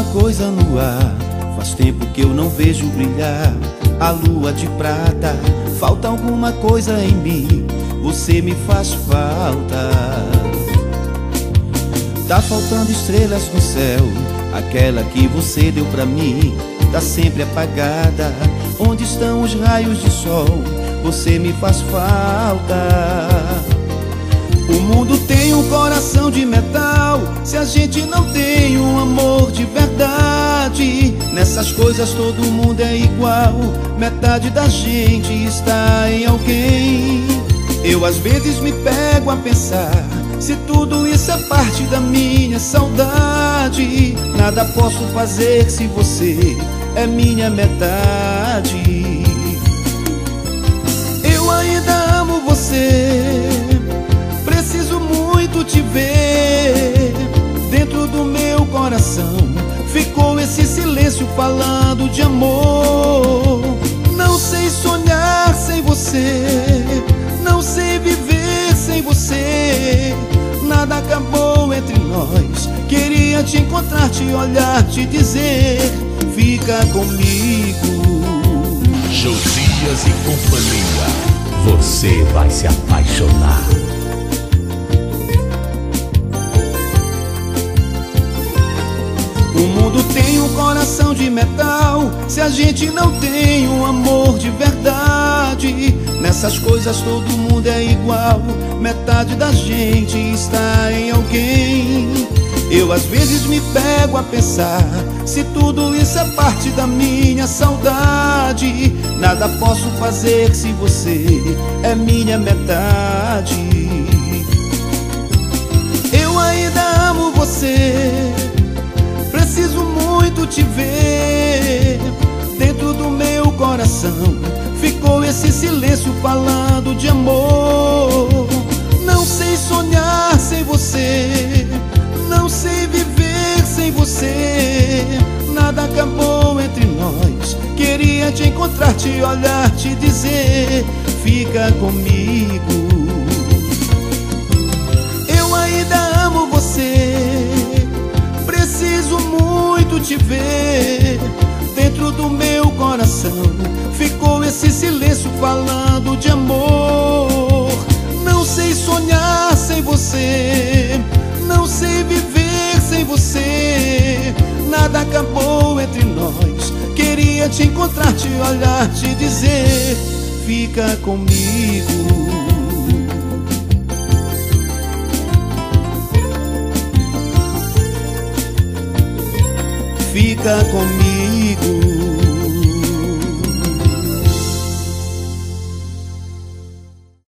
coisa no ar. Faz tempo que eu não vejo brilhar a lua de prata. Falta alguma coisa em mim, você me faz falta. Tá faltando estrelas no céu, aquela que você deu pra mim tá sempre apagada. Onde estão os raios de sol? Você me faz falta. O mundo tem um coração de metal, se a gente não tem um amor de verdade. Nessas coisas todo mundo é igual, metade da gente está em alguém. Eu às vezes me pego a pensar, se tudo isso é parte da minha saudade. Nada posso fazer se você é minha metade. Eu ainda amo você, preciso muito te ver. Dentro do meu coração ficou esse silêncio falando de amor. Não sei sonhar sem você, não sei viver sem você. Nada acabou entre nós, queria te encontrar, te olhar, te dizer, fica comigo. Josias e Companhia, você vai se apaixonar. O mundo tem um coração de metal, se a gente não tem um amor de verdade. Nessas coisas todo mundo é igual, metade da gente está em alguém. Eu às vezes me pego a pensar, se tudo isso é parte da minha saudade. Nada posso fazer se você é minha metade. Eu ainda amo você, preciso muito te ver. Dentro do meu coração ficou esse silêncio falando de amor. Não sei sonhar sem você, não sei viver sem você. Nada acabou entre nós, queria te encontrar, te olhar, te dizer, fica comigo. Eu ainda amo você, preciso muito te ver. Dentro do meu coração ficou esse silêncio falando de amor. Não sei sonhar sem você, não sei viver sem você. Nada acabou entre nós, queria te encontrar, te olhar, te dizer, fica comigo. Fica comigo.